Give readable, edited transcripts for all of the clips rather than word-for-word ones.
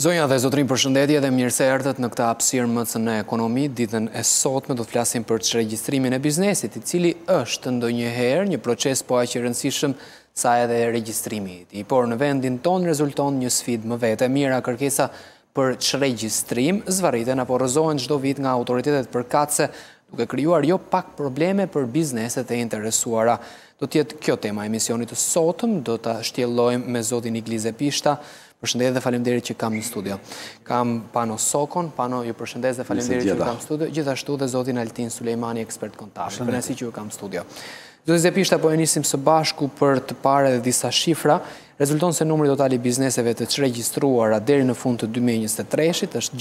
Zonja dhe zotrin, përshëndetje dhe mirë se erdhët në këta hapësirë MCN Ekonomi. Ditën e sotme do të flasim për regjistrimin e biznesit, i cili është ndonjëherë një proces po aq i rëndësishëm sa edhe regjistrimi i tij. Por në vendin tonë rezulton një sfidë më vete. Mira kërkesa për regjistrim zvarriten apo rrëzohen çdo vit nga autoritetet përkatëse, duke krijuar jo pak probleme për bizneset e interesuara. Do të jetë kjo tema e emisionit të sotëm, do ta shtjellojmë me zotin Iglize Pishta. Përshëndetje dhe faleminderit që kam në studio. Kam Pano Sokon, Pano ju përshëndes dhe faleminderit që ju kam në studio, gjithashtu dhe zotin Altin Sulejmani, ekspert kontabël. Kënaqësi që ju kam në studio. Zoti Pishta, po e nisim së bashku për të parë edhe disa shifra. Rezulton se numri total i bizneseve të çregjistruara deri në fund të 2023-shit është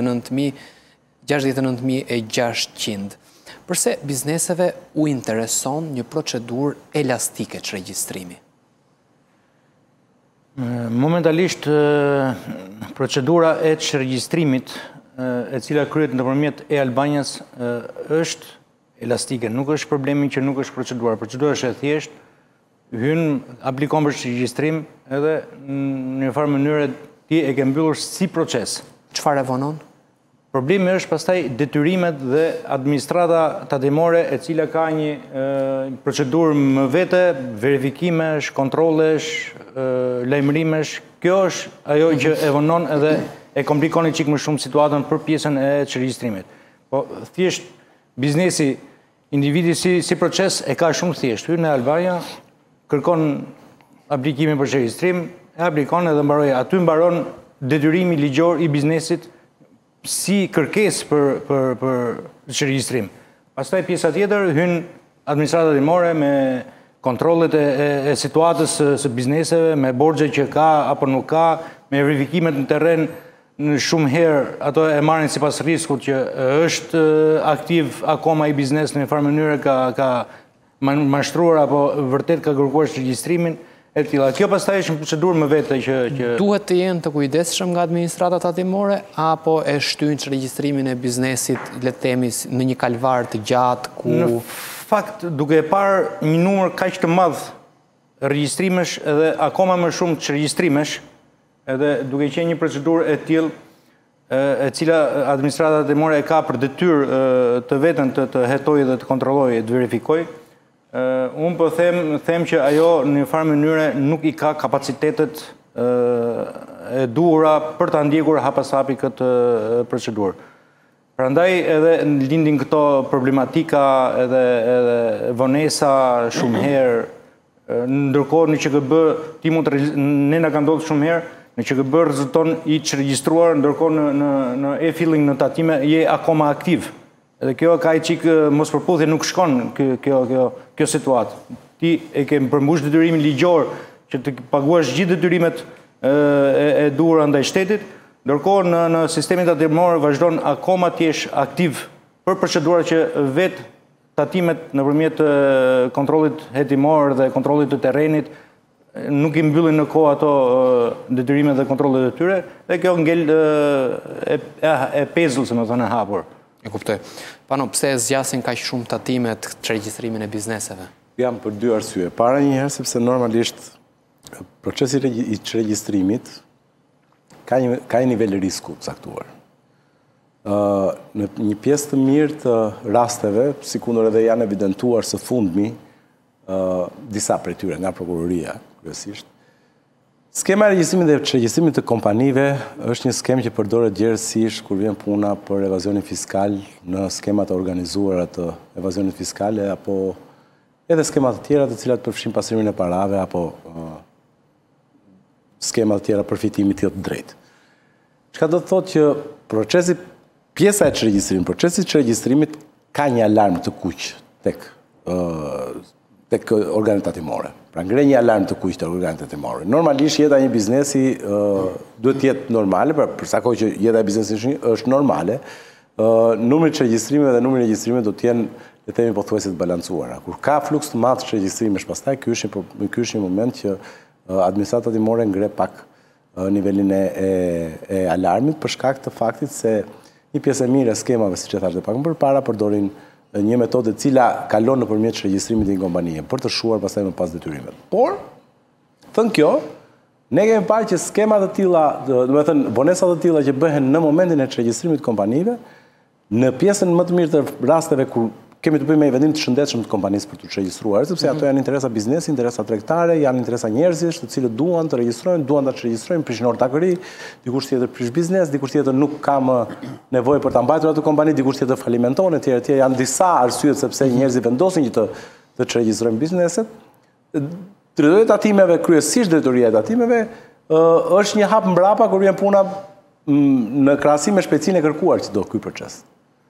69.600. Përse bizneseve u intereson një procedurë elastike çregjistrimi? Momentalisht, procedura e çregjistrimit, e cila kryhet nëpërmjet e-Albanias, është elastike. Nuk është problemi që nuk është procedura. Procedura është e thjeshtë, hyn, aplikon për regjistrim, edhe në një farë mënyrë ti e ke mbyllur si proces. Çfarë e vonon? Problemi është pastaj detyrimet dhe administrata tatimore e cila ka një procedurë më vete, verifikimesh, kontrolesh, lajmërimesh. Kjo është ajo që e vonon edhe e komplikon çik më shumë situatën për pjesën e regjistrimit. Po thjesht biznesi, individi si proces e ka shumë thjesht. Hyn në Albania, kërkon aplikimin për regjistrim, e aplikon edhe mbaroi. Aty mbaron detyrimi ligjor i biznesit si kërkesë për regjistrim. Pastaj pjesa tjetër hyn administrata tatimore me kontrollet e situatës së bizneseve, me borxhe që ka apo nuk ka, me verifikimet në terren. Në shumë herë ato e marrin sipas riskut që është aktiv akoma i biznes në një farë mënyrë ka mashtruar apo vërtet ka kërkuar regjistrimin. Kjo pastaj është një procedurë më vete që... Duhet të jenë të kujdesshëm nga administrata tatimore, apo e shtyjnë regjistrimin e biznesit, le të themi, në një kalvar të gjatë ku... Në fakt, duke e parë një numër kaq të madh regjistrimesh edhe akoma më shumë regjistrimesh, edhe duke qenë një procedurë e tillë e cila administrata tatimore e ka për detyrë të veten të hetojë dhe të kontrollojë, të verifikojë. Unë po them që ajo në një farë mënyre nuk i ka kapacitetet e duhura për ta ndjekur hapashapi këtë procedurë. Prandaj edhe lindin këto problematika edhe vonesa shumë herë. Ndërkohë në QKB ne na ka ndodhur shumë herë, në QKB rezulton i regjistruar, ndërkohë në e-filling në tatime je akoma aktiv. Edhe kjo ka i qikë mos përputhje nuk shkon kjo situatë. Ti e ke përmbush detyrimin ligjor që të paguash gjithë detyrimet e duhura ndaj shtetit, ndërkohë në sistemin tatimor vazhdon akoma të jesh aktiv për procedura që vetë tatimet nëpërmjet kontrollit hetimor dhe kontrollit të terrenit nuk i mbyllin në kohë ato detyrimet dhe kontrollet e tyre, dhe kjo ngel e pezull, se më thënë e hapur. E kuptoj. Pano, pse zgjasin kaq shumë tatimet të regjistrimin e bizneseve? Jam për dy arsye. Para njëherë sepse normalisht procesi i regjistrimit ka një nivel risku caktuar. Në një pjesë të mirë të rasteve, sikur edhe janë evidentuar së fundmi disa prej tyre nga prokuroria, kryesisht. Skema e regjistrimit dhe regjistrimit të kompanive është një skemë që përdoret gjerësisht kur vjen puna për evazionin fiskal në skemat e organizuara të evazionit fiskale, apo edhe skemat të tjera të cilat përfshin pasurimin e parave, apo skemat të tjera përfitimit të drejtë. Çka do të thotë që pjesa e procesi të regjistrimit ka një alarm të kuq tek organet tatimore. Pra ngre një alarm të kuq tek organet tatimore. Normalisht jeta e një biznesi duhet të jetë normale, për sa kohë që jeta e biznesit është normale, numri të regjistrimeve dhe numri i regjistrimeve do të jenë, le të themi, pothuajse të balancuara. Kur ka fluks të madh të regjistrimesh pastaj, ky është një moment që administrata tatimore ngre pak nivelin e alarmit për shkak të faktit se një pjesë e mirë e skemave, siç e thash edhe pak më përpara, përdorin një metodë e cila kalon nëpërmjet regjistrimit të një kompanie për të shuar pastaj më pas detyrimet. Por, thënë kjo, Ne kemi parë që skemat të tilla, do të thënë vonesat të tilla që bëhen në momentin e regjistrimit të kompanive, në pjesën më të mirë të rasteve kur kemi të bëjmë me vendim të shëndetshëm të kompanisë për të regjistruar, sepse ato janë interesa biznesi, interesa tregtare, janë interesa njerëzish, të cilët duan të regjistrojnë, duan ta regjistrojnë, prishin ortakëri, dikush tjetër prish biznes, dikush tjetër nuk ka më nevojë për ta mbajtur atë kompani, dikush tjetër falimenton, etj. Janë disa arsye sepse njerëzit vendosin që të regjistrojnë bizneset. Drejtoria e tatimeve, kryesisht drejtoria e tatimeve, është një hap mbrapa kur vjen puna në krahasim me shpejtësinë e kërkuar që do ky proces.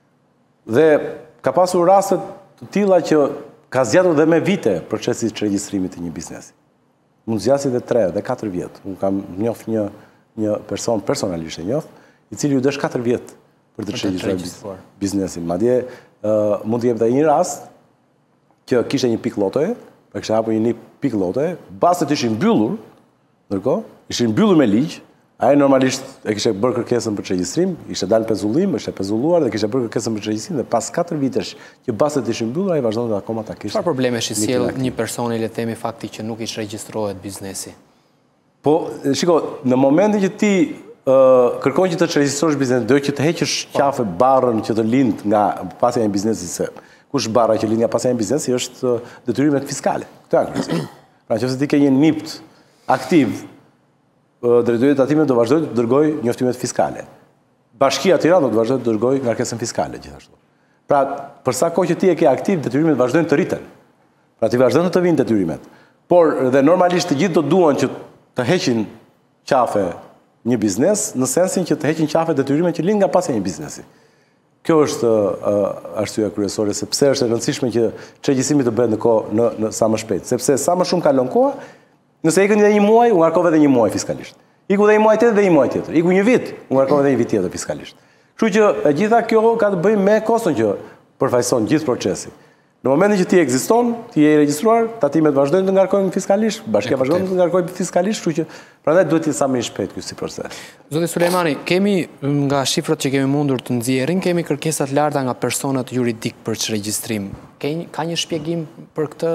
Dhe ka pasur rastet të tilla që ka zgjatur dhe me vite procesi i regjistrimit të një biznesi. Mund zgjasë dhe 3 dhe 4 vjet. Unë kam njoh një person personalisht e njoh, i cili u desh 4 vjet për të regjistruar biznesin. Madje mund të jep edhe një rast që kishte një pikë llotoje, pra kishte hapur një pikë llotoje, bazat ishin mbyllur, ndërkohë ishin mbyllur me ligj. Ai normalisht e kishte bërë kërkesën për regjistrim, ishte dalë pezullim, ishte pezulluar dhe kishte bërë kërkesën për regjistrim dhe pas 4 vitesh që bazat ishin mbyllur, ai vazhdonte akoma ta kishte. Çfarë probleme sjell një personi, le të themi, fakti që nuk ish regjistrohet biznesi? Po, shiko, në momentin që ti kërkon që të regjistrosh biznesin, do që të heqësh qafe barrën që të lind nga pasja e biznesit, se kush barra që lind nga pasja e biznesi është detyrimet fiskale. Këtë janë kryesisht. Pra nëse ti ke një NIPT aktiv, drejtoria e tatimeve do vazhdojë të dërgojë njoftimet fiskale. Bashkia e Tiranës do të vazhdojë të dërgojë ngarkesën fiskale gjithashtu. Pra, për sa kohë që ti e ke aktiv, detyrimet vazhdojnë të rriten. Pra, ti vazhdojnë të vinë detyrimet. Por dhe normalisht të gjithë do duan që të heqin qafe një biznes, në sensin që të heqin qafe detyrimet që lind nga pasja e një biznesi. Kjo është arsyeja kryesore sepse është e rëndësishme që regjistimi të bëhet në kohë në sa më shpejt, sepse sa më shumë kalon koha, nëse ikën dhe një muaj, u ngarkove dhe një muaj fiskalisht. Iku dhe një muaj tjetër dhe një muaj tjetër. Iku një vit, u ngarkove dhe një vit tjetër fiskalisht. Kështu që e gjitha kjo ka të bëjë me koston që përfaqëson gjithë procesi. Në momentin që ti ekziston, ti je i regjistruar, tatimet vazhdojnë të ngarkojnë fiskalisht, bashkia vazhdon të ngarkojë fiskalisht, kështu që prandaj duhet të jetë sa më i shpejtë ky si proces. Zoti Sulejmani, kemi nga shifrat që kemi mundur të nxjerrim, kemi kërkesa të larta nga personat juridik për regjistrim. Ka një shpjegim për këtë?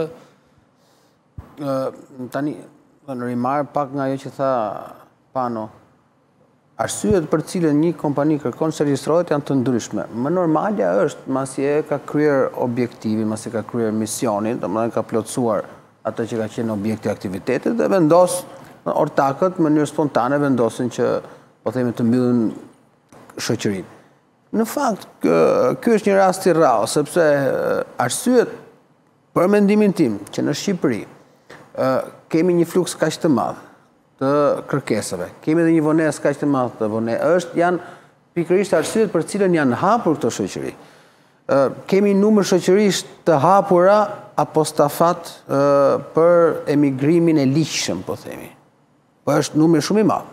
Tani, në rimar pak nga ajo që tha Pano, arsyet për cilën një kompani kërkon të regjistrohet janë të ndryshme. Më normalja është masi e ka kryer objektivin, masi ka kryer misionin, domethënë ka plotësuar atë që ka qenë objekti i aktivitetit dhe vendos ortakët në mënyrë spontane vendosin që po themi të mbyllin shoqërinë. Në fakt, ky është një rast i rrallë, sepse arsyet për mendimin tim që në Shqipëri kemi një fluks kaq të madh të kërkesave. Kemi edhe një vonesë kaq të madh të janë pikërisht arsyet për cilën janë hapur këto shoqëri. Kemi numër shoqërish të hapura apostafat për emigrimin e ligjshëm, po themi. Po është numër shumë i madh.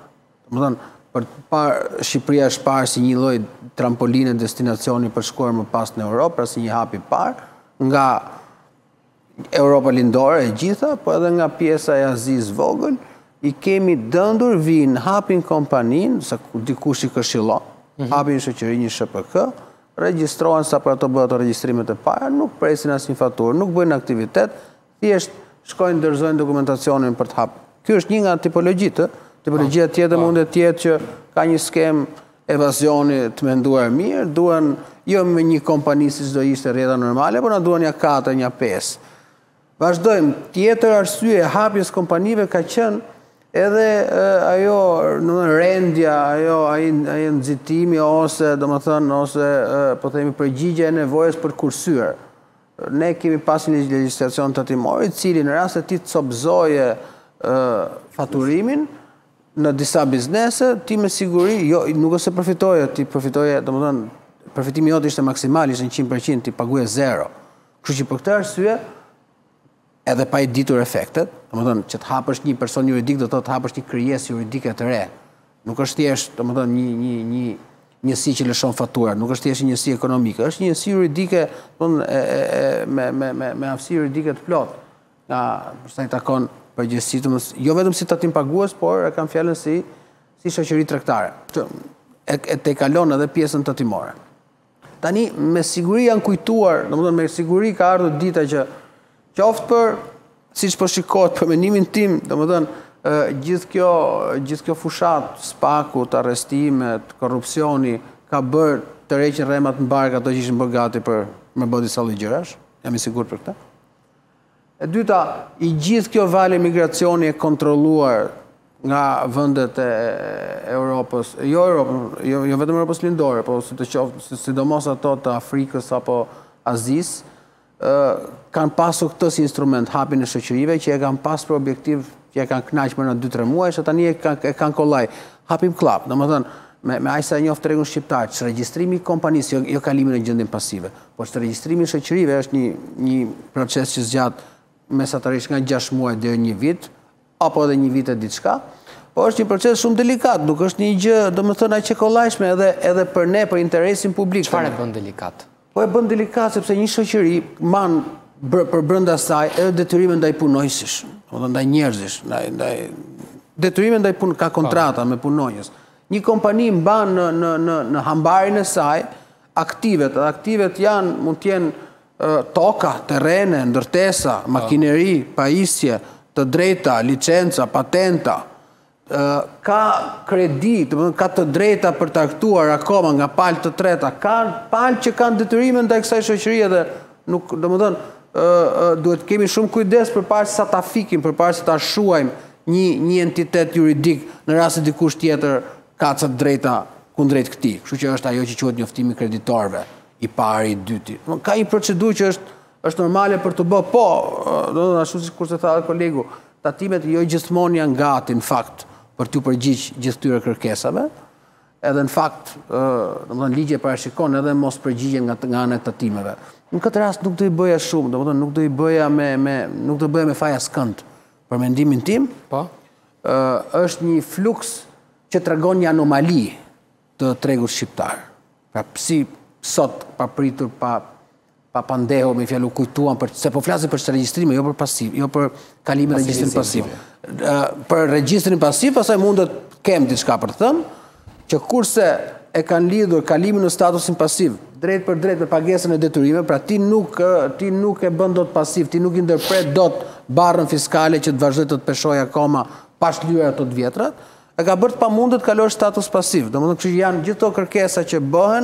Domethënë, Shqipëria është parë si një lloj trampoline destinacioni për shkuar më pas në Europë, pra si një hap i parë nga Europa lindore e gjitha, po edhe nga pjesa e Azisë vogël, i kemi dëndur vinë, hapin kompanin, sa dikush i këshillon, hapin shoqëri një SHPK, regjistrohen sa për ato bëhet ato regjistrimet e para, nuk presin asnjë faturë, nuk bëjnë aktivitet, thjesht shkojnë dorëzojnë dokumentacionin për të hapur. Ky është një nga tipologjitë. Tipologjia tjetër mund të jetë që ka një skem evazioni të menduar mirë, duan jo me një kompani si çdo ishte rrjeta normale, por na duan ja 4, ja 5. Vazhdojmë. Tjetër arsye e hapjes kompanive ka qenë edhe ajo rendja, ai nxitimi ose domethënë ose po themi përgjigjja e nevojës për kursyer. Ne kemi pasur një legjislacion tatimor i cili në rast se ti copëzoje faturimin në disa biznese, ti me siguri, jo, nuk ose përfitoje, ti përfitoje, domethënë përfitimi jot ishte maksimal, ishte 100%, ti paguaje 0. Kështu që për këtë arsye edhe pa i ditur efektet, domethënë që të hapësh një person juridik do të thotë të hapësh një krijesë juridike të re. Nuk është thjesht, domethënë një njësi që lëshon faturat, nuk është thjesht një njësi ekonomike, është një njësi juridike, me aftësi juridike të plotë. Nga përsa i takon përgjegjësisë, jo vetëm si tatim pagues, por e kam fjalën si shoqëri tregtare. E te kalon edhe pjesën tatimore. Tani me siguri janë kujtuar, domethënë me siguri ka ardhur dita që qoftë për, siç po shikohet për mendimin tim, domethënë gjithë kjo fushat, spakut, arrestimet, korrupsioni, ka bërë të reqin rremat në bark ato që ishin bërë gati për me bë disa lloj gjërash, jam i sigurt për këtë. E dyta, i gjithë kjo valë migracioni e kontrolluar nga vendet e Europës, jo vetëm Europës lindore, po sidomos ato të Afrikës apo Azis, kanë pasur këtë si instrument hapin e shoqërive që e kanë pas për objektiv që e kanë knaqë më në 2-3 muaj, që tani e kanë kollaj. Hapim klap, domethënë me aq sa e njoft tregun shqiptar, ç'regjistrimi i kompanisë, jo kalimin në gjendjen pasive, por ç'regjistrimi i shoqërive është një proces që zgjat mesatarisht nga 6 muaj deri 1 vit, apo edhe 1 vit e diçka, po është një proces shumë delikat, nuk është një gjë, domethënë aq e kollajshme edhe për ne, për interesin publik. Çfarë e bën delikat? Po e bën delikat sepse një shoqëri man për brenda saj edhe detyrime ndaj punojësish, ndaj njerëzish, ndaj detyrime ndaj ka kontrata me punonjës. Një kompani mban në hambarin e saj aktivet, dhe aktivet mund të jenë toka, terrene, ndërtesa, makineri, pajisje, të drejta, licenca, patenta, ka kredi, ka të drejta për të aktuar akoma nga palë të treta, ka palë që kanë detyrime ndaj kësaj shoqërie dhe nuk, domethënë, duhet kemi shumë kujdes përpara se sa ta fikim, përpara se ta shuajmë një entitet juridik në rast se dikush tjetër ka të drejta kundrejt këtij. Kështu që është ajo që quhet njoftimi kreditorëve, i pari, i dyti. Ka një procedurë që është normale për të bërë, po, ashtu sikur se tha kolegu, tatimet jo gjithmonë janë gati në fakt për t'u përgjigj gjithë këtyre kërkesave. Edhe në fakt, domethënë ligji e parashikon edhe mos përgjigjen nga ana e tatimeve. Në këtë rast nuk do i bëja shumë, domethënë nuk do i bëja nuk do bëja me faja skënd. Për mendimin tim, po, është një fluks që tregon një anomali të tregut shqiptar. Pra si sot pa pritur, pa pandeho, me fjalë u kujtuan, se po flasim për regjistrime, jo për pasiv, jo për kalimin e regjistrin pasiv. Për regjistrin pasiv, pastaj mundet kem diçka për të thënë, që kurse e kanë lidhur kalimin në statusin pasiv, drejt për drejt me pagesën e detyrime, pra ti nuk e bën dot pasiv, ti nuk i ndërpret dot barrën fiskale që të vazhdoj të peshoj akoma pa shlyer ato të vjetrat, e ka bërë të pamundur të kalosh status pasiv. Domethënë kështu janë gjithë ato kërkesa që bëhen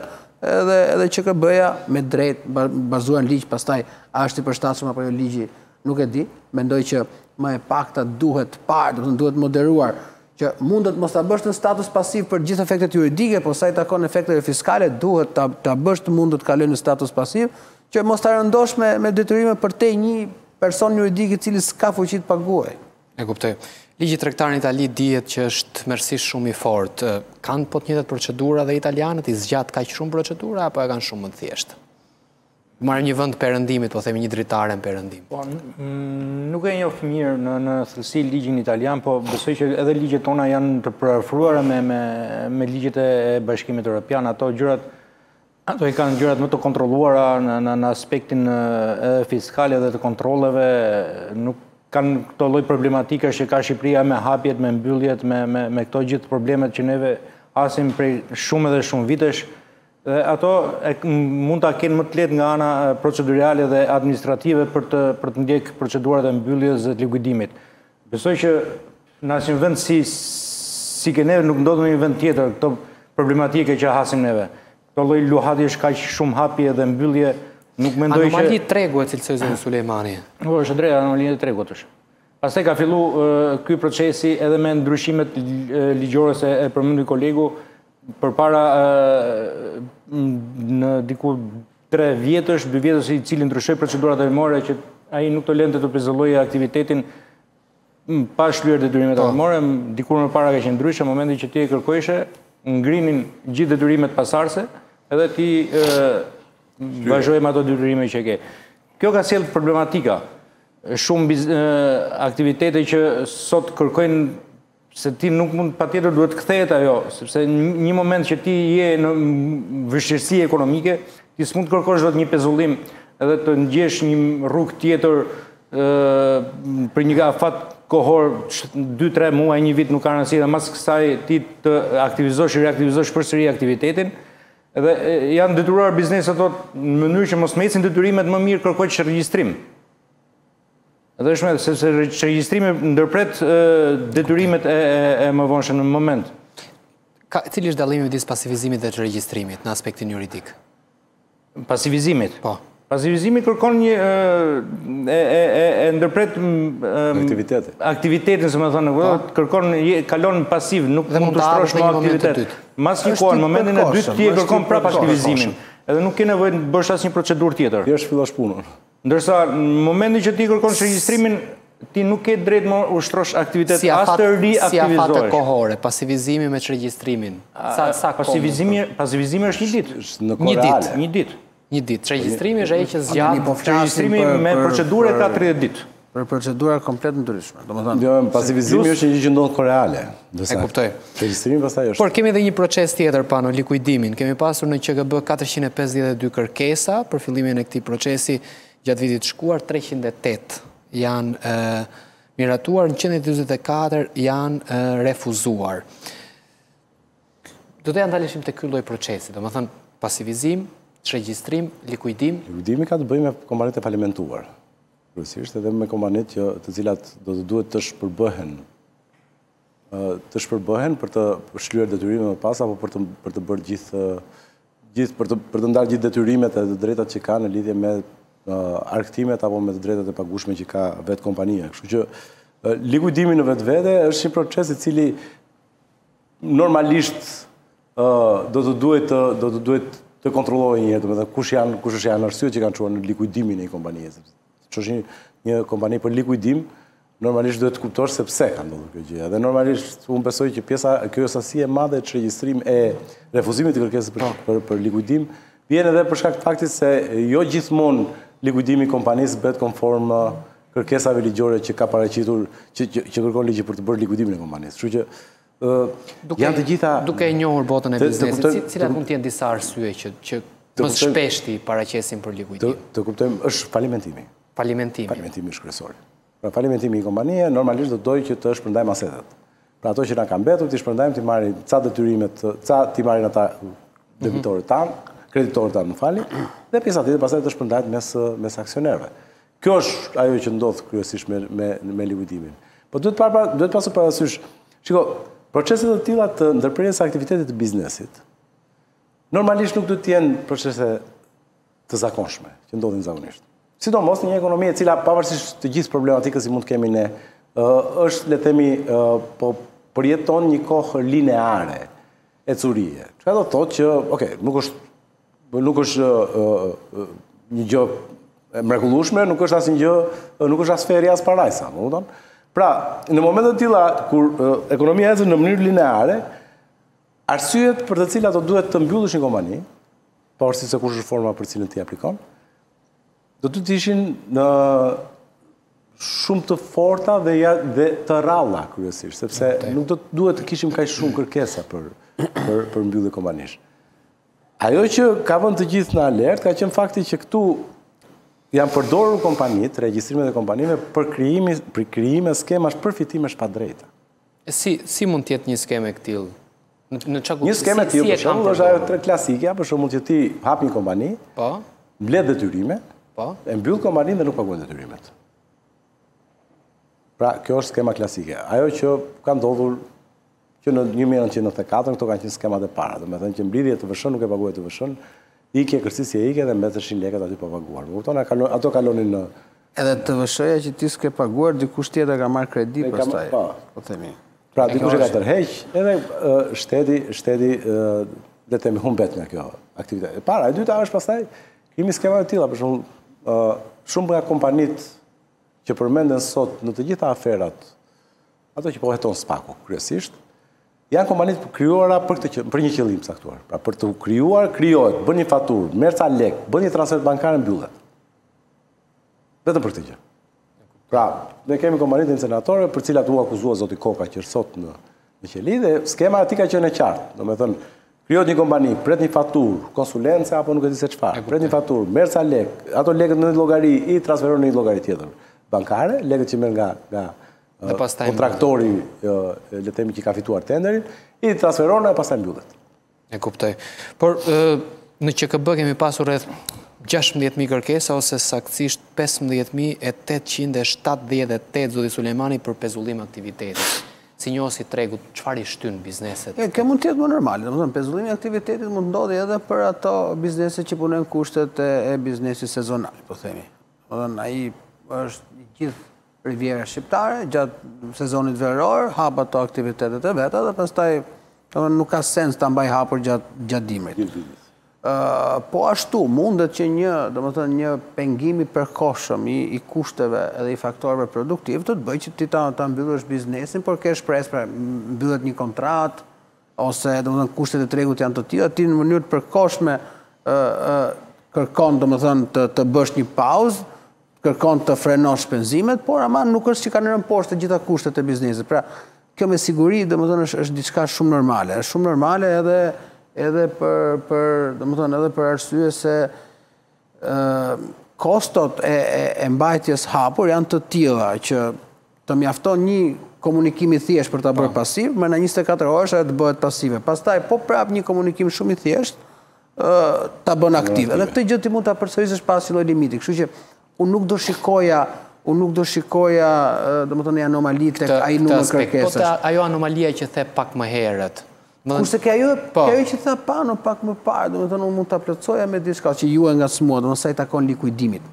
edhe ÇKB-ja me drejt bazuar në ligj, pastaj a është i përshtatshëm apo jo ligji, nuk e di. Mendoj që më e pakta duhet duhet moderuar që mundet mos ta bësh në status pasiv për gjithë efektet juridike, por sa i takon efekteve fiskale duhet ta bësh të mundur të kalojë në status pasiv, që mos ta rëndosh me detyrime për te një person juridik i cili s'ka fuqi të paguajë. E kuptoj. Ligji tregtar në Itali dihet që është tmerrsisht shumë i fortë. Kanë po të njëjtat procedura dhe italianët, i zgjat kaq shumë procedura apo e kanë shumë më të thjeshtë? Marrë një vend perëndimit, po themi një dritare në perëndim. Po, nuk e njoh mirë në thellësi ligjin italian, po besoj që edhe ligjet tona janë të përafruara me ligjet e Bashkimit Evropian, ato i kanë gjërat më të kontrolluara në aspektin fiskal edhe të kontrolleve, nuk kanë këto lloj problematike që ka Shqipëria me hapjet, me mbylljet, me këto gjithë problemet që neve hasim prej shumë edhe shumë vitesh. Dhe ato mund ta kenë më të lehtë nga ana procedurale dhe administrative për të ndjekë procedurat e mbylljes dhe të likuidimit. Besoj që në asnjë vend si ke neve nuk ndodhen në një vend tjetër këto problematike që hasim neve. Këto lloj luhatjesh kaq shumë hapje dhe mbyllje nuk mendoj që anomali tregu e cilësoj zoti Sulejmani. Po, është drejt anomali e tregut është. Pastaj ka filluar ky procesi edhe me ndryshimet ligjore se e përmendi kolegu përpara në diku 3 vjetësh, 2 vjetësh i cili ndryshoi procedurat armore që ai nuk tolente të pezulloje aktivitetin pa shlyer detyrimet armore, dikur më para ka qenë ndryshe, në momentin që ti e kërkoishe, ngrinin gjithë detyrimet pasardhëse, edhe ti vazhdojmë ato detyrime që ke. Kjo ka sjellë problematika. Shumë aktivitete që sot kërkojnë se ti nuk mund patjetër duhet kthehet ajo, sepse një moment që ti je në vështirësi ekonomike, ti s'mund të kërkosh dot një pezullim edhe të ndjesh një rrugë tjetër për një afat kohor 2-3 muaj, 1 vit nuk ka rëndësi, dhe mas kësaj ti të reaktivizosh përsëri aktivitetin. Edhe janë detyruar bizneset në mënyrë që mos me ecin detyrimet më mirë kërkojnë regjistrim. Edhe shme, sepse regjistrimi ndërpret detyrimet e mëvonshme në moment. Cili është dallimi midis pasivizimit dhe të regjistrimit në aspektin juridik? Pasivizimit? Po. Pasivizimi kërkon një ndërpret aktivitetin, se më thonë, kërkon kalon pasiv, nuk mund të shtrosh më aktivitet. Mas një kohë, në momentin e dytë ti e kërkon prap aktivizimin. Edhe nuk ke nevojë të bësh asnjë procedurë tjetër. Ti fillosh punën. Ndërsa në momentin që ti kërkon regjistrimin, ti nuk ke drejt më ushtrosh aktivitet, as të riaktivizohesh. Si afate kohore, pasivizimi me regjistrimin. Pasivizimi është një ditë. Në kohë reale. Një ditë. Një ditë. Regjistrimi është ai që zgjat. Regjistrimi me procedurë ka 30 ditë. Për procedura komplet ndryshme. Jo, pasivizimi është një gjë që ndodh në kohë reale. E kuptoj. Regjistrimi pastaj është. Por kemi edhe një proces tjetër pano, likuidimin. Kemi pasur në QGB 452 kërkesa për fillimin e këtij procesi gjatë vitit shkuar, 308 janë miratuar, në 124 janë refuzuar. Do të ndaleshim te ky lloj procesi, domethënë pasivizim, regjistrim, likuidim. Likuidimi ka të bëjë me kompanitë e falimentuar. Kryesisht edhe me kompanitë të cilat do të duhet të shpërbëhen për të shlyer detyrimet më pas apo për të bërë për të ndarë gjithë detyrimet e të drejtat që kanë në lidhje me arktimet apo me të drejtat e pagushme që ka vetë kompania. Kështu që likuidimi në vetvete është një proces i cili normalisht do të duhet të kontrollohet një herë, domethënë kush është janë arsyet që kanë çuar në likuidimin e një kompanie. Që është një kompani për likuidim, normalisht duhet të kuptosh se pse ka ndodhur kjo gjë. Dhe normalisht unë besoj që kjo sasi e madhe e regjistrimit e refuzimit të kërkesës për likuidim vjen edhe për shkak të faktit se jo gjithmonë likuidimi i kompanisë bëhet konform kërkesave ligjore që ka paraqitur që kërkon ligji për të bërë likuidimin e kompanisë. Kështu që janë të gjitha duke e njohur botën e biznesit, cilat mund të jenë disa arsye që më shpeshti paraqesin për likuidim? Të kuptojmë, është falimentimi. Falimentimi është kryesor. Pra falimentimi i kompanie normalisht do të dojë që të shpërndajmë asetet. Pra ato që na kanë mbetur, ti shpërndajmë, ti marrim ca detyrimet, ti marrin ata debitorët tanë, kreditorët tanë, më falni, dhe pjesa tjetër pastaj të shpërndahet mes aksionerëve. Kjo është ajo që ndodh kryesisht me likuidimin. Po duhet pasur parasysh, shiko, proceset të tilla të ndërprerjes së aktivitetit të biznesit normalisht nuk duhet të jenë procese të zakonshme, që ndodhin zakonisht. Sidomos në një ekonomi e cila pavarësisht të gjithë problematikës që mund të kemi ne, është, le të themi, po përjeton një kohë lineare e curie. Çka do të thotë që, okay, nuk është një gjë e mrekullueshme, nuk është asnjë gjë, nuk është as feri as parajsa, më kupton? Pra, në momentet të tilla kur ekonomia ecën në mënyrë lineare, arsyet për të cilat do duhet të mbyllësh një kompani, pavarësisht se kush është forma për cilën ti aplikon, do të ishin në shumë të forta dhe të rralla kryesisht, sepse nuk do duhet të kishim kaq shumë kërkesa për mbyllje kompanish. Ajo që ka vënë të gjithë në alert ka qenë fakti që këtu janë përdorur kompanitë, regjistrimet e kompanive për krijim e skemash përfitimesh pa drejta. Si mund të jetë një skemë e këtill? Një skemë e tillë për shembull është ajo klasike, për shembull që ti hap një kompani, mbledh detyrime, e mbyll kompaninë dhe nuk paguan detyrimet. Pra, kjo është skema klasike. Ajo që ka ndodhur që në 1994 këto kanë qenë skemat e para, domethënë që mblidhje të vëshën nuk e paguaj të vëshën, ikje kërcisje ikje dhe mbeteshin lekët aty pa paguar. Më kupton, ato kalonin në edhe të vëshëja që ti s'ke paguar, dikush tjetër ka marrë kredi pastaj. Po themi. Pra, dikush e ka tërheq, edhe shteti le të themi humbet nga kjo aktivitet. Para, e dyta është pastaj kemi skema të tilla, për shembull, shumë nga kompanitë që përmenden sot në të gjitha aferat, ato që po heton Spaku kryesisht, janë kompanitë krijuara për një qëllim caktuar. Pra për të krijohet, bën një faturë, merr ca lek, bën një transfer bankar, mbyllet. Vetëm për këtë gjë. Pra, ne kemi kompanitë incenatore për cilat u akuzua zoti Koka që është sot në qeli dhe skema e tij ka qenë e qartë. Domethënë, krijohet një kompani, pret një faturë, konsulence apo nuk e di se çfarë. Pret një faturë, merr ca lek, ato lekët në një llogari i transferon në një llogari tjetër bankare, lekët që merr nga kontraktori, le të themi që ka fituar tenderin, i transferon e pastaj mbyllet. E kuptoj. Por në QKB kemi pasur rreth 16.000 kërkesa ose saktësisht 15.878 zoti Sulejmani për pezullim aktivitetit. Si njohësi tregut, çfarë i shtyn bizneset? Kjo mund të jetë më normale. Domethënë, pezullimi i aktivitetit mund ndodhi edhe për ato biznese që punojnë kushtet e biznesit sezonal, po themi. Domethënë, ai është gjithë Riviera shqiptare, gjatë sezonit veror, hap ato aktivitetet e veta dhe pastaj nuk ka sens ta mbaj hapur gjatë dimrit. Po ashtu, mundet që një pengim i përkohshëm i kushteve edhe i faktorëve produktiv të bëjë që ti ta mbyllësh biznesin, por ke shpresë pra mbyllet një kontratë ose domethënë kushtet e tregut janë të tilla, ti në mënyrë të përkohshme kërkon domethënë të bësh një pauzë, kërkon të frenosh shpenzimet, por ama nuk është që kanë rënë poshtë të gjitha kushtet e biznesit. Pra, kjo me siguri domethënë është diçka shumë normale, është shumë normale edhe për arsye se kostot e mbajtjes hapur janë të tilla që të mjafton një komunikim i thjesht për ta bërë pasiv, më në 24 orë të bëhet pasive. Pastaj po prap një komunikim shumë i thjesht ta bën aktiv. Edhe këtë gjë ti mund ta përsërisësh pas një lloj limiti. Kështu që unë nuk do shikoja domethënë anomali tek ai numër kërkesash. Po ajo anomalia që the pak më herët. Kurse kjo që tha Pano pak më parë, domethënë unë mund ta plotësoja me diçka që ju e ngacmuat, domethënë sa i takon likuidimit.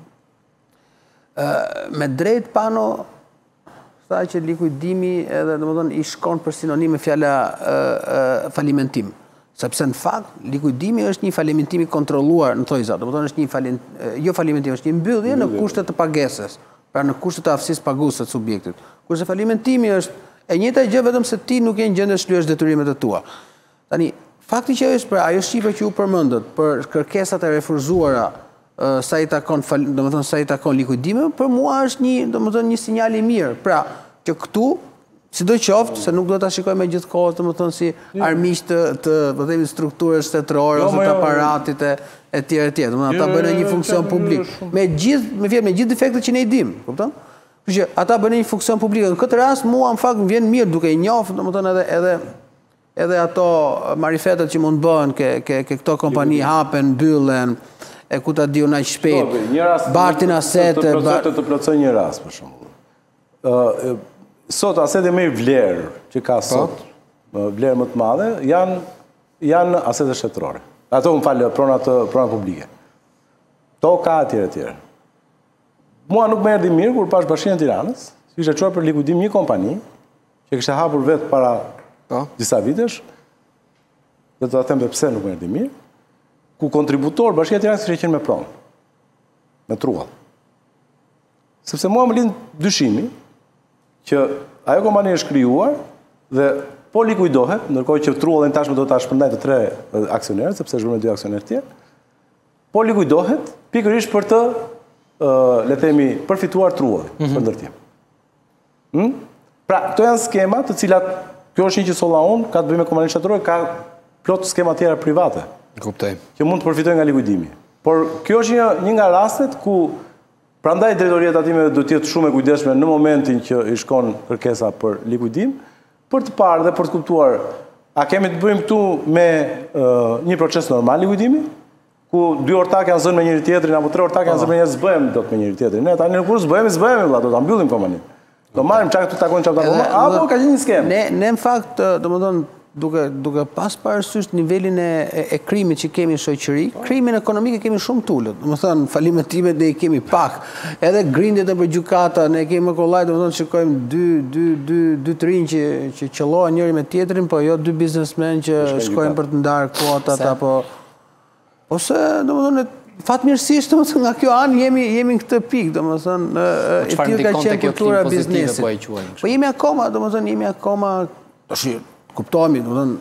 Me drejt Pano tha që likuidimi edhe domethënë i shkon për sinonim me fjala falimentim. Sepse në fakt likuidimi është një falimentim i kontrolluar në thojza, domethënë është një jo falimentim, është një mbyllje në kushtet të pagesës, pra në kushtet të aftësisë paguese të subjektit. Kurse falimentimi është e njëjta gjë vetëm se ti nuk je në gjendje të shlyesh detyrimet e tua. Tani, fakti që ajo shifër që ju përmendët për kërkesat e refuzuara sa i takon likuidime, për mua është një sinjal i mirë. Pra, që këtu sidoqoftë se nuk do ta shikojmë gjithkohë domethënë si armiq të po themi strukturës shtetërore ose të aparatit e tjerë. Domethënë ata bëjnë një funksion publik. Me gjithë defektet që ne i dim, kupton? Kështu që ata bëjnë një funksion publik. Në këtë rast mua në fakt më vjen mirë duke i njohur domethënë edhe ato marifetet që mund bëhen ke këto kompani hapen, mbyllen, e ku ta diun aq shpejt. Bartin asete, të plotësoj një rast për shembull. Sot asete më i vlerë që ka sot, vlerë më të madhe, janë asete shtetërore. Ato më falë, prona publike. Toka etj. Mua nuk më erdhi mirë kur pash Bashkinë e Tiranës, ishte çuar për likuidim një kompani që kishte hapur vetë para disa vitesh, dhe të them pse nuk më erdhi mirë, ku kontributor Bashkia e Tiranës kishte qenë me pronë, me truall. Sepse mua më lind dyshimi që ajo kompani është krijuar dhe po likuidohet, ndërkohë që truallin tashmë do ta shpërndajë të 3 aksionerët, sepse është bërë me 2 aksionerë tjerë, po likuidohet pikërisht për të le themi përfituar truallin për ndërtim. Pra, këto janë skema të cilat kjo është një që solla unë, ka të bëjë me kompaninë shtetërore, ka plot skema tjera private. Kuptoj. Që mund të përfitojnë nga likuidimi. Por kjo është një nga rastet ku prandaj drejtoria e tatimeve do të jetë shumë e kujdesshme në momentin që i shkon kërkesa për likuidim, për të parë dhe për të kuptuar a kemi të bëjmë këtu me një proces normal likuidimi, ku 2 ortak janë zënë me njëri tjetrin apo 3 ortak janë zënë me njëri zbëhem dot me njëri tjetrin. Ne tani kur zbëhemi vëlla, do ta mbyllim kompaninë. Do marrim çka këtu takojnë çfarë takojnë, apo ka një skemë. Ne në fakt, domethënë duke pas parasysh nivelin e krimit që kemi në shoqëri, krimin ekonomik e kemi shumë tulët. Domethënë falimentimet ne i kemi pak. Edhe grindjet e për gjykata ne kemi më kollaj, domethënë shikojmë dy trinj që qellohen njëri me tjetrin, po jo 2 biznesmen që shkojnë për të ndarë kuotat apo ose domethënë fatmirësisht domethënë nga kjo anë jemi në këtë pikë, domethënë e tillë ka qenë kultura e biznesit. Po jemi akoma tash kuptohemi, domethënë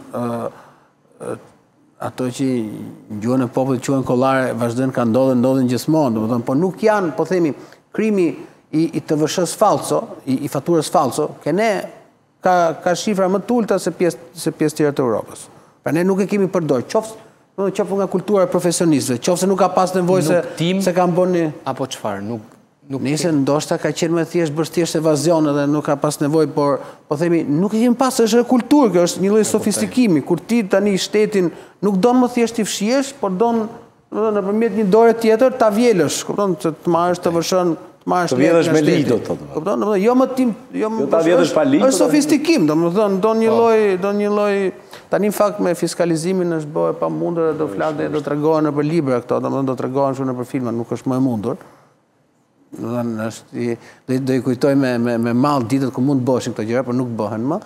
ato që gjuhën e popullit quhen kollare vazhdojnë ka ndodhen gjithmonë, domethënë, po nuk janë, po themi, krimi i TVSH-s falso, i faturës falso, ka shifra më të ulta se pjesë tjera të Europës. Pra ne nuk e kemi përdorur, qoftë nga kultura e profesionistëve, qoftë se nuk ka pas nevojë se kanë bënë apo çfarë, Nëse ndoshta ka qenë më thjesht bërë thjesht evazion edhe nuk ka pas nevojë, por po themi nuk e kemi pas, është kulturë, kjo është një lloj sofistikimi, kur ti tani shtetin nuk don më thjesht i fshihesh, por don nëpërmjet një dore tjetër ta vjelësh, kupton, se të marrësh të vëshën, të vjedhësh me lido, kupton, jo më tim, jo ta vjedhësh pa lido. Është sofistikim, domethënë do një lloj tani në fakt me fiskalizimin është bëhe pa mundur, do flakë do tregohen nëpër libra këto, domethënë do tregohen shumë nëpër filma, nuk është më e mundur. Do i kujtoj me mall ditët ku mund të bëheshin këto gjëra, por nuk bëhen më.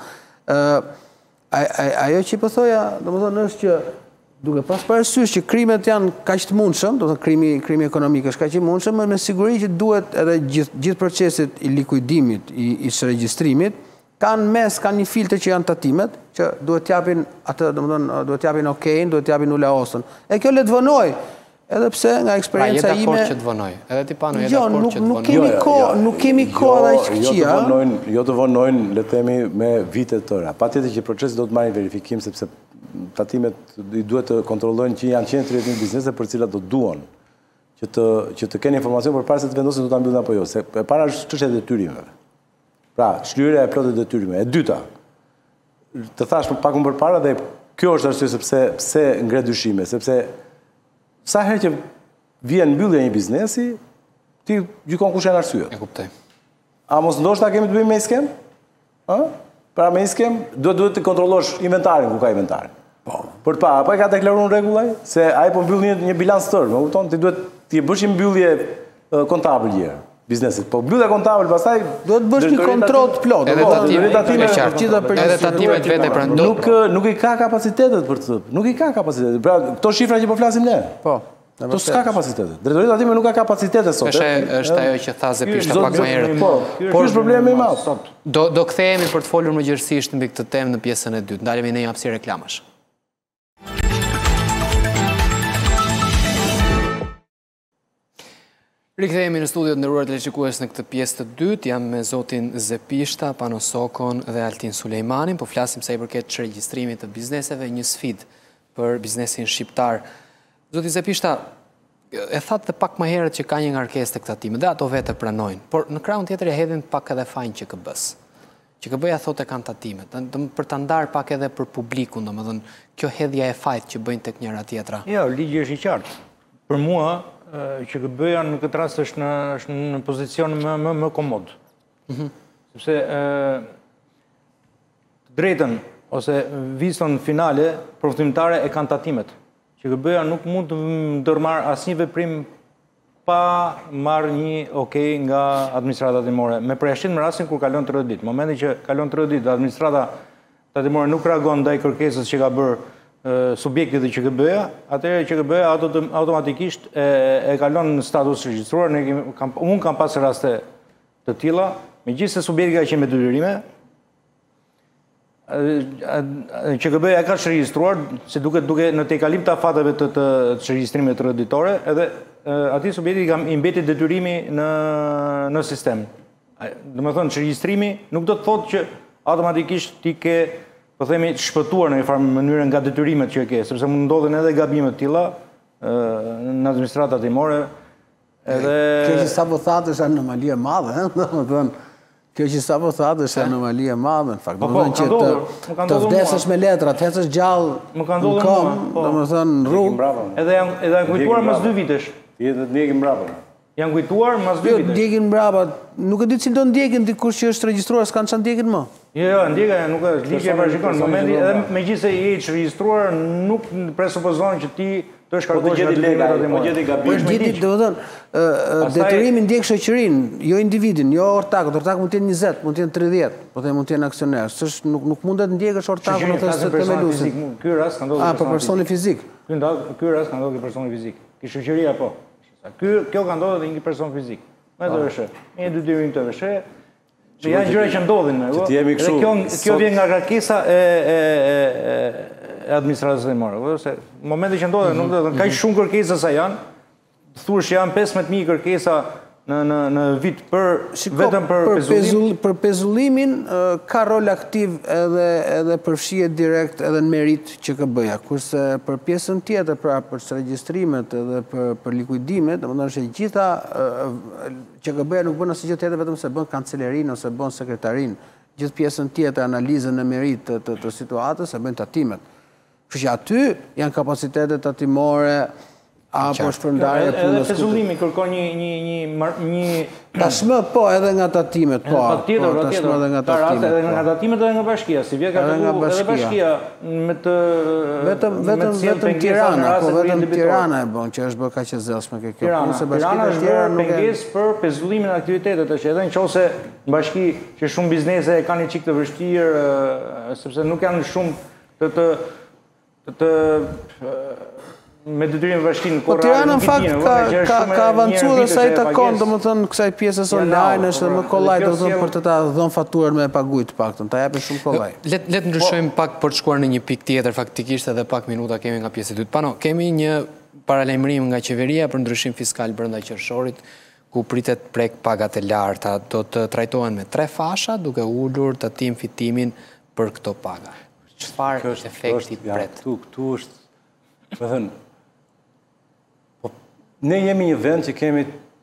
Ajo që po thoja, domethënë është që duke pas parasysh që krimet janë kaq të mundshëm, do të thonë krimi ekonomik është kaq i mundshëm, me siguri që duhet edhe gjithë proceset i likuidimit, i shregjistrimit, kanë një filtër që janë tatimet, që duhet t'japin atë, domethënë duhet t'japin okejin, duhet t'japin ulaosën. E kjo le të vënoj, edhe pse nga eksperienca ime... Pra, je dakord që të vënoj, edhe ti pano, je dakord që të vënoj. Nuk kemi kohë dhe shkëqia. Jo të vënojnë, le themi, me vitet tëra. Pa tjetër që procesi do të marrin verifikim, sepse tatimet i duhet të kontrollojnë që janë qenë 30.000 biznese për cilat do duan që të kenë informacion për parë se të vendosin do ta mbyllin apo jo. Se e para është çështja e detyrimeve. Pra, shlyerja e plotë e detyrimeve. E dyta, të thash pak më përpara dhe kjo është arsye pse ngre dyshime, sepse sa herë që vjen mbyllja e një biznesi, ti gjykon kush janë arsyet. E kuptoj. A mos ndoshta kemi të bëjmë me skem? Pra me skem duhet të kontrollosh inventarin ku ka inventarin. Për të pa, apo e ka deklaruar në rregull ai se ai po mbyll një bilans tërë, më kupton? Ti duhet ti bësh një mbyllje kontabël herë biznesit. Po mbyllja kontabël pastaj duhet bësh një kontroll të plotë. Edhe tatimet vete pranë. Nuk i ka kapacitetet për të. Nuk i ka kapacitetet. Pra këto shifra që po flasim ne. Po. To s'ka kapacitetet. Drejtoria tatime nuk ka kapacitete sot. Është ajo që tha Zepishta pak më herët. Por është problemi më i madh sot. Do kthehemi për të folur më gjerësisht mbi këtë temë në pjesën e dytë. Ndalemi në një hapësirë reklamash. Rikthehemi në studiot nderuar televizionistë në këtë pjesë të dytë. Jam me zotin Zepishta, Pano Sokon dhe Altin Sulejmanin. Po flasim sa i përket regjistrimit të bizneseve, një sfidë për biznesin shqiptar. Zoti Zepishta, e thatë dhe pak më herët që ka një ngarkesë tek tatimi, dhe ato vetë pranojnë, por në krahun tjetër e hedhin pak edhe fajin QKB-s. QKB-ja thotë kanë tatimet, për ta ndarë pak edhe për publikun, domethënë kjo hedhja e fajit që bëjnë tek njëra tjetra. Jo, ligji është i qartë. Për mua, QKB-ja në këtë rast është në pozicion më komod. Sepse drejtën ose vizën finale përfitimtare e kanë tatimet. QKB-ja nuk mund të ndërmarrë asnjë veprim pa marrë një okej nga administrata tatimore, me përjashtim në rastin kur kalon 30 ditë. Në momentin që kalon 30 ditë, administrata tatimore nuk reagon ndaj kërkesës që ka bërë subjekti dhe QKB-ja, atëherë QKB-ja automatikisht e kalon në status regjistruar. Unë kam pasur raste të tilla, megjithëse subjekti ka qenë me detyrime, QKB-ja e ka shregjistruar, se duke në tejkalim të afateve të shregjistrimit rëditore, edhe ati subjekti i mbeti detyrimi në sistem. Domethënë, shregjistrimi nuk do të thotë që automatikisht ti ke, po themi, shpëtuar në një farë mënyrë nga detyrimet që e ke, sepse mund ndodhen edhe gabimet tilla në administratat tatimore. Kjo që sapo thatë është anomali e madhe, domethënë. Kjo që sa po thatë është anomali e madhe, në fakt. Domethënë që të vdesësh me letra, të ecësh gjallë në kom, domethënë në rrugë. Edhe janë kujtuar mas 2 vitesh. Ti të ndjekin mbrapa. Janë kujtuar mas 2 vitesh. Ndjekin mbrapa. Nuk e di cilë do ndjekin dikush që është regjistruar, s'kanë çan ndjekin më. Jo, ndjeka nuk është, ligji e parashikon. Momenti edhe megjithëse je i regjistruar, nuk presupozon që ti të shkarkosh gjeti legal, po gjeti gabim. Po gjeti, domethënë, detyrimi ndjek shoqërinë, jo individin, jo ortakut. Ortaku mund të jenë 20, mund të jenë 30, po them mund të jenë aksioner. S'është nuk mundet ndjekësh ortakun në thjesht të themelusin. Ky rast ka ndodhur për personi fizik. Ky rast ka ndodhur personi fizik. Ki shoqëria po. Kjo ka ndodhur edhe një person fizik. Me të veshë. Me 2 detyrim të veshë. Janë gjëra që ndodhin. Kjo vjen nga kërkesa e administratës tatimore. Në momentin që ndodhen, nuk do të kaq shumë kërkesa sa janë. Thuash janë 15.000 kërkesa në vit vetëm për pezullim. Për pezullimin ka rol aktiv edhe përfshihet direkt edhe në merit QKB-ja, kurse për pjesën tjetër, pra për regjistrimet edhe për likuidimet, domethënë që gjitha QKB-ja nuk bën asgjë tjetër vetëm se bën kancelerin ose bën sekretarin. Gjithë pjesën tjetër, analizën e merit të situatës e bën tatimet. Kështu që aty janë kapacitetet tatimore apo shpërndarje Edhe punës. pezullimi kërkon një Tashmë po, edhe nga tatimet, po. Tashmë edhe nga tatimet. Edhe nga tatimet edhe nga bashkia, si vjen ka edhe bashkia me të vetëm Tirana, po vetëm Tirana e bën që është bërë kaq e zellshme kjo punë, se Tirana bashkitë e është tjera bërë nuk e pengesë për pezullimin e aktivitetet, që edhe nëse bashki që shumë biznese e kanë një çik të vështirë, sepse nuk janë shumë të me detyrim bashkinë Po Tirana në fakt ka avancuar dhe sa i takon, domethënë kësaj pjesës online është më kollaj domethënë për të ta dhënë faturën me paguaj të paktën, ta japin shumë kollaj. Le të ndryshojmë pak për të shkuar në një pikë tjetër, faktikisht edhe pak minuta kemi nga pjesa e dytë. Pano, kemi një paralajmërim nga qeveria për ndryshim fiskal brenda qershorit, ku pritet prek pagat e larta, do të trajtohen me 3 fasha, duke ulur tatim fitimin për këto paga. Çfarë efekti pret? Këtu është, më thënë, ne jemi një vend që kemi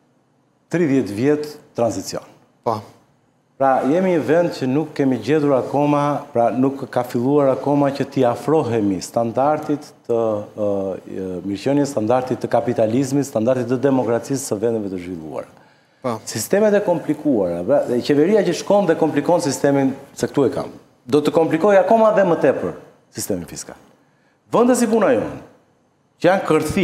30 vjetë tranzicion. Po. Pra, jemi një vend që nuk kemi gjetur akoma, pra nuk ka filluar akoma që t'i afrohemi standardit të mirëqenies, standardit të kapitalizmit, standardit të demokracisë së vendeve të zhvilluara. Po. Sistemet e komplikuara, pra, qeveria që shkon dhe komplikon sistemin, se këtu e kam, do të komplikoj akoma dhe më tepër sistemin fiskal. Vende si puna jonë, që janë kërthi,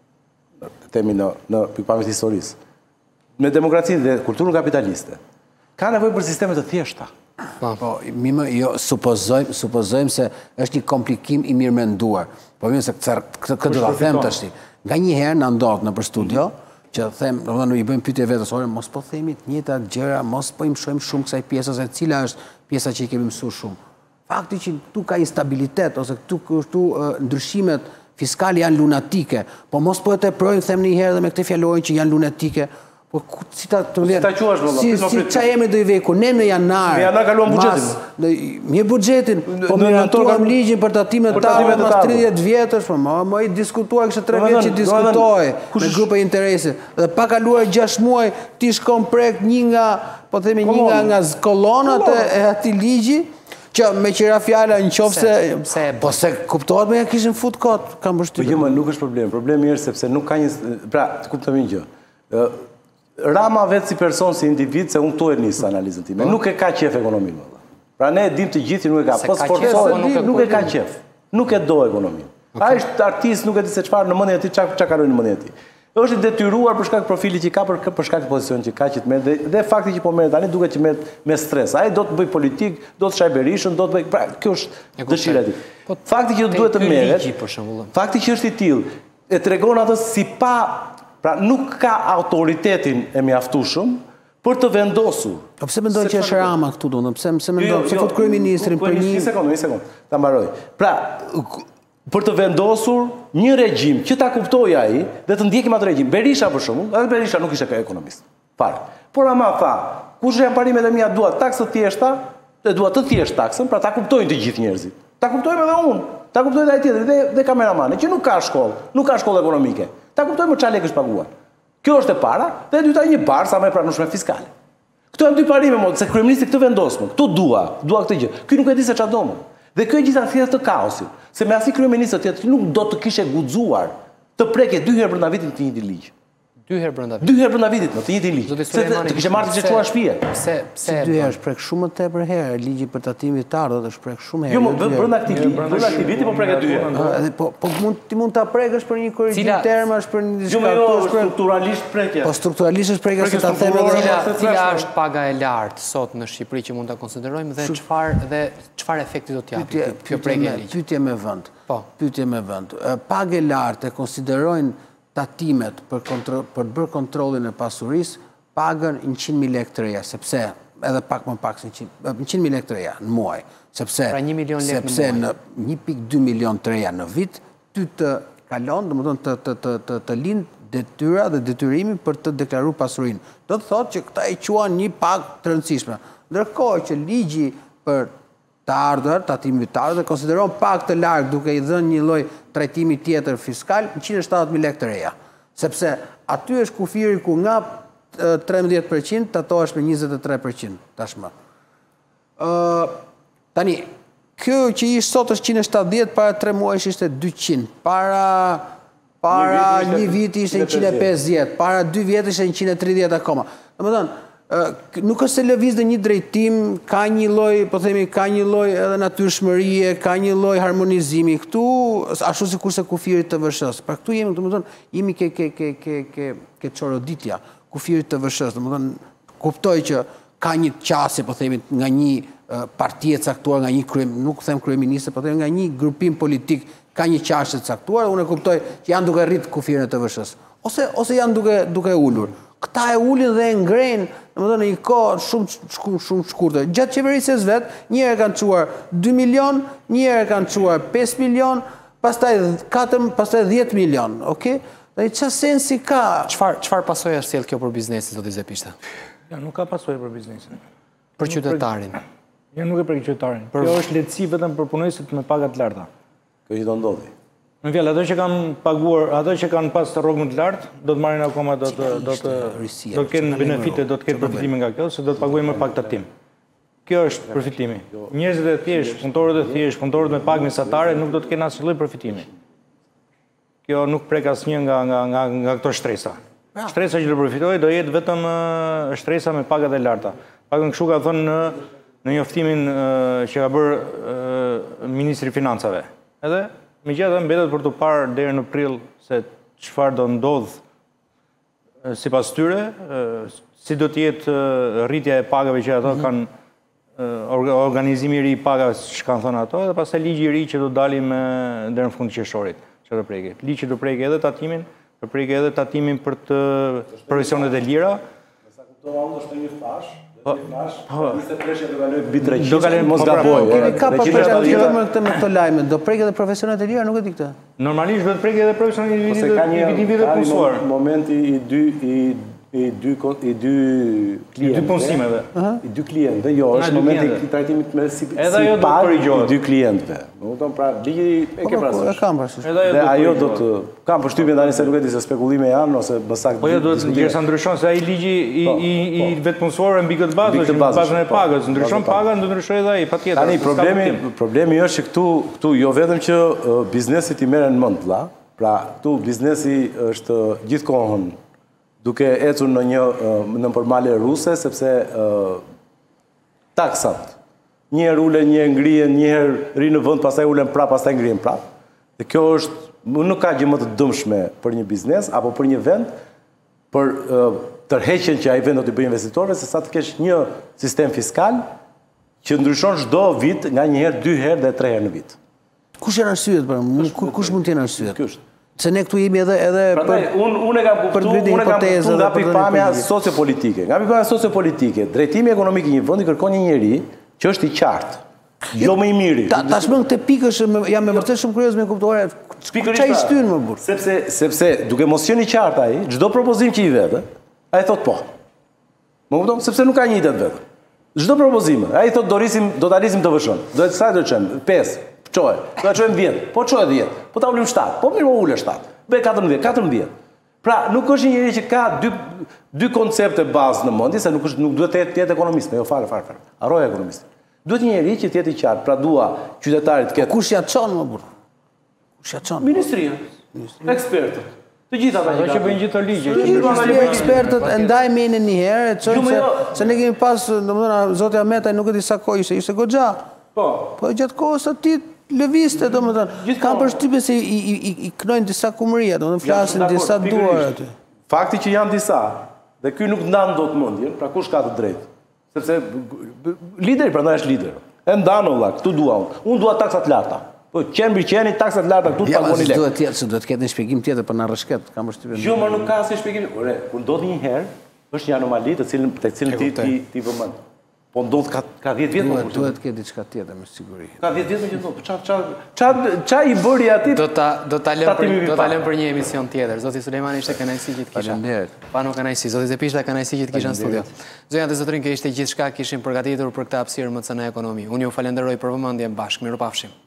temi në pikpamjet historisë, me demokracinë dhe kulturën kapitaliste, ka nevojë për sisteme të thjeshta. Po, jo, supozojmë se është një komplikim i mirë menduar. Po mirë se këtë do ta them tash. Nga një herë na ndodh nëpër studio që them, domethënë i bëjmë pyetje vetes, ore mos po themi të njëjtat gjëra, mos po i mshojmë shumë kësaj pjesës, e cila është pjesa që i kemi mësuar shumë. Fakti që këtu ka instabilitet ose këtu ndryshimet fiskale janë lunatike, po mos po e teprojmë, them një herë dhe me këtë fjalorin që janë lunatike. Po si ta quash valla? Si ça jemi do i veku? Ne në janar. Në janar kaluam buxhetin. Mirë buxhetin, po miratuam ligjin për tatimet tavë mas 30 vjetësh, po më i diskutuar kishte 3 vjet që diskutoi me grupe interesi. Dhe pa kaluar 6 muaj ti shkon prek një nga, po themi një nga kolonat e atij ligji, që me qira fjala në qofse, po se kuptohet me ja kishin fut kot, kam përshtypjen. Po jo, nuk është problem. Problemi është sepse nuk ka një, pra, të kuptoj një gjë. Rama vetë si person, si individ, se unë këtu e nisë analizën time, nuk e ka qef ekonominë. Pra ne dim të gjithi nuk e ka, po sforcohet, nuk e ka qef, nuk e do ekonominë. A është artist, nuk e di se çfarë në mendjen e tij, çka kalon në mendjen e tij. Është i detyruar për shkak të profilit që ka, për shkak të pozicionit që ka që të merret dhe fakti që po merret tani duket që merret me stres. Ai do të bëj politik, do të shaj Berishën, do të bëj, pra kjo është dëshira e tij. Fakti që duhet të merret, fakti që është i tillë, e tregon atë si pa, pra nuk ka autoritetin e mjaftueshëm për të vendosur. Po pse mendoj që është Rama këtu domethënë? Pse mendoj se fut kryeministrin për një sekondë, ta mbaroj. Pra, për të vendosur një regjim që ta kuptoj ai dhe të ndjekim atë regjim. Berisha për shembull, edhe Berisha nuk ishte ekonomist. Fare. Por ama tha, kush janë parimet e mia, dua taksë të thjeshta, dua të thjeshtë taksën, pra ta kuptojnë të gjithë njerëzit. Ta kuptojmë edhe unë, ta kuptojnë ai tjetri dhe kameramani që nuk ka shkollë ekonomike. Ta kuptojmë çfarë lekësh paguar. Kjo është e para, dhe e dyta një barë sa më e pranueshme fiskale. Këto janë dy parime, se kryeministri këtë vendos më. Këtu dua këtë gjë. Ky nuk e di se çfarë do më. Dhe kjo e gjitha thjesht të kaosit. Se me asnjë kryeminist tjetër nuk do të kishe guxuar të prekje 2 herë brenda vitit të njëjtin ligj. 2 herë brenda vitit. 2 herë brenda vitit, të njëjtin ligj. Se të kishe marrë të çuar shtëpie. Pse 2 herë shpreh shumë më tepër herë, ligji për tatimin vitar do të shpreh shumë herë. Jo, brenda këtij viti po preket 2 herë. Po mund ta prekësh për një korrigjim termash për një diçka strukturalisht prekje. Po strukturalisht është prekja se ta them edhe cila është paga e lartë sot në Shqipëri që mund ta konsiderojmë dhe çfarë efekti do të japë kjo prekje e ligjit. Pyetje me vend. Po, pyetje me vend. Pagë e lartë konsiderojnë tatimet për të bërë kontrollin e pasurisë pagën 100.000 lekë të reja, sepse edhe pak më pak se 100.000 lekë të reja në muaj, sepse pra 1 milion lekë në muaj, 1.2 milion të reja në vit, ty të kalon, domethënë të lind detyra dhe detyrimi për të deklaruar pasurinë. Do të thotë që këta i quan një pagë të rëndësishme. Ndërkohë që ligji për të ardhur, tatimi vitar dhe konsideron pak të larg duke i dhënë një lloj trajtimi tjetër fiskal 170.000 lekë të reja. Sepse aty është kufiri ku nga 13% tatohesh me 23% tashmë. Tani, kjo që ishte sot është 170, para 3 muajsh ishte 200, para para një vit ishte 150, para 2 vjet ishte 130 akoma. Domethënë, nuk është se lëviz në një drejtim, ka një lloj, po themi, ka një lloj edhe natyrshmërie, ka një lloj harmonizimi këtu, ashtu sikurse kufirit të VSH-s. Pra këtu jemi, domethënë, jemi ke çoroditja, kufirit të VSH-s, domethënë, kuptoj që ka një qasje, po themi, nga një parti e caktuar, nga një nuk them kryeminist, po themi nga një grupim politik, ka një qasje të caktuar, unë e kuptoj që janë duke rrit kufirin e të VSH-s. Ose janë duke ulur. Këta e ulin dhe e ngrenë, domethënë në një kohë shumë shkurtër. Gjatë qeverisjes vet, një herë kanë çuar 2 milion, një herë kanë çuar 5 milion, pastaj 10 milion, okay? Dhe çfarë sensi ka? Çfarë pasojë sjell kjo për biznesin, zoti Zepishta? Ja, nuk ka pasojë për biznesin. Për qytetarin. Ja, nuk e për qytetarin. Kjo është lehtësi vetëm për punojësit me paga të larta. Kjo që do ndodhi. Në fjalë, ato që kanë paguar, ato që kanë pas të rrogën të lartë, do të marrin akoma, do të kenë benefite, do të kenë përfitime nga kjo, se do të paguajnë më pak tatim. Kjo është përfitimi. Njerëzit e thjesht, punëtorët me pagë mesatare nuk do të kenë asnjë lloj përfitimi. Kjo nuk prek asnjë nga këto shtresa. Shtresa që do përfitojë do jetë vetëm shtresa me pagat e larta. Paktën kështu ka thënë në njoftimin që ka bërë Ministri i Financave. Edhe megjithatë mbetet për të parë deri në prill se çfarë do ndodh sipas tyre, si do të jetë rritja e pagave që ato kanë, organizimi i ri i pagave që kanë thënë ato, dhe pastaj ligji i ri që do dali deri në fund të qershorit, që do prekë. Ligji që do prekë edhe tatimin, do prekë edhe tatimin për të profesionet e lira. Sa kuptova unë është një fash. Ishte preshja do kaloj mbi 300, mos gaboj. Ka përshtatje me këto lajme, do prek edhe profesionet e lira, nuk e di këtë. Normalisht do të prek edhe profesionet e individëve punësuar. Momenti i dy punësimeve. I dy klientëve, jo, është momenti i trajtimit me si pagë i dy klientëve. Do të thonë pra ligji e ke parasysh. E kam parasysh. Dhe ajo do të kam përshtypjen tani se nuk e di se spekulime janë ose më saktë. Po jo, do të gjësa ndryshon se ai ligji i vetë punësuar mbi këtë bazë, është bazën e pagës. Ndryshon paga, do ndryshojë edhe ai, patjetër. Tani problemi është që këtu jo vetëm që biznesit i merren mend vlla, pra këtu biznesi është gjithkohën duke ecur në përmale ruse, sepse taksat, njëherë ulen, njëherë ngrihen, njëherë rinë në vend, pastaj ulen prap, pastaj ngrihen prap. Dhe kjo nuk ka gjë më të dëmshme për një biznes apo për një vend, për tërheqjen që ai vend do t'i bëjë investitorëve, se sa të kesh një sistem fiskal që ndryshon çdo vit nga një herë, 2 herë dhe 3 herë në vit. Kush janë arsyet për mua? Kush mund të jenë arsyet? Ky është. Se ne këtu jemi edhe unë e kam kuptuar nga pikpamja sociopolitike. Nga pikpamja sociopolitike, drejtimi ekonomik i një vendi kërkon një njeri që është i qartë, jo më i miri. Tashmë këtë pikë jam me vërtet shumë kurioz me kuptuar çfarë i shtyn më burr. Sepse duke mos qenë i qartë ai, çdo propozim që i vetë, ai thot po. Më kupton? Sepse nuk ka një ide vetë. Çdo propozim, ai thot do ta lisim të vëshon. Do të sa do të çem 5. Qoje, do ta çojmë 10, po çoje 10, po ta ulim 7, po mirë po ule 7, bëj 14. Pra, nuk është një njeri që ka dy koncepte bazë në mendje, se nuk duhet të jetë ekonomist, jo fare. Harroj ekonomist. Duhet një njeri që të jetë i qartë, pra dua qytetarit të ketë. Kush ja çon më burr? Kush ja çon? Ministria, ekspertët. Të gjitha ata që bëjnë gjithë ligje. Ekspertët e ndaj menin një herë, çojnë se ne kemi pas, domethënë zoti Ahmetaj nuk e di sa kohë ishte goxha. Po gjatë kohës atij lëviste, domethënë, kanë përshtypjen se i knojnë disa kumëria, domethënë flasin disa duar aty. Fakti që janë disa, dhe ky nuk ndan dot mendjen, pra kush ka të drejtë? Sepse lideri prandaj është lider. E ndan valla, këtu dua unë. Unë dua taksa të larta. Po qeni taksat të larta këtu të pagoni lek. Duhet të ketë një shpjegim tjetër për na rreshket, kam përshtypjen. Jo, më nuk ka asnjë shpjegim. Ore, kur ndodh një herë, është një anomali tek cilën ti vëmend. Po ndodh ka 10 vjet më. Duhet të ketë diçka tjetër me siguri. Ka 10 vjet më që ndodh. Ça i bëri aty? Do ta lëm për një emision tjetër. Zoti Sulejmani ishte kënaqësi që të kisha. Faleminderit. Pa nuk kënaqësi. Zoti Zepishta kënaqësi që të kisha në studio. Zonja dhe zotrin, kjo ishte gjithçka kishim përgatitur për këtë hapësirë më të në ekonomi. Unë ju falenderoj për vëmendjen, bashkë mirupafshim.